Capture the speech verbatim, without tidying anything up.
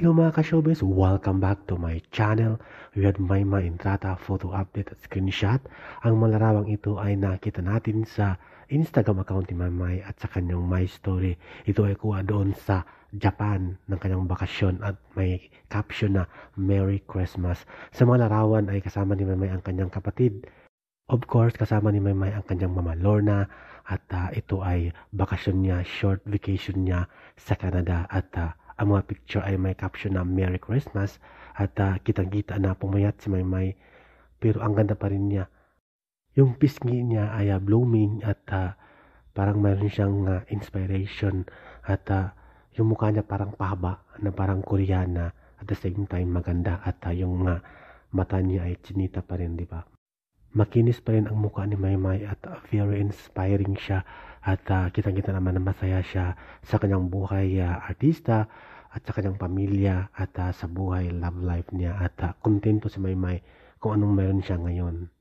Hello mga ka-showbiz! Welcome back to my channel. We had Maymay Entrata photo update at screenshot. Ang malarawang ito ay nakita natin sa Instagram account ni Maymay at sa kanyang My Story. Ito ay kuha doon sa Japan ng kanyang bakasyon at may caption na Merry Christmas. Sa mga larawan ay kasama ni Maymay ang kanyang kapatid. Of course, kasama ni Maymay ang kanyang mama Lorna at uh, ito ay bakasyon niya, short vacation niya sa Canada at uh, ang mga picture ay may caption na Merry Christmas at uh, kitang-kita na pumayat si Maymay pero ang ganda pa rin niya. Yung pisngi niya ay uh, blooming at uh, parang mayroon siyang uh, inspiration at uh, yung mukha niya parang pahaba na parang Koreana at the same time maganda at uh, yung uh, mata niya ay chinita pa rin, di ba? Makinis pa rin ang mukha ni Maymay at uh, very inspiring siya at uh, kitang-kita naman na masaya siya sa kanyang buhay uh, artista at sa kanyang pamilya at uh, sa buhay love life niya at uh, kontento si Maymay kung anong meron siya ngayon.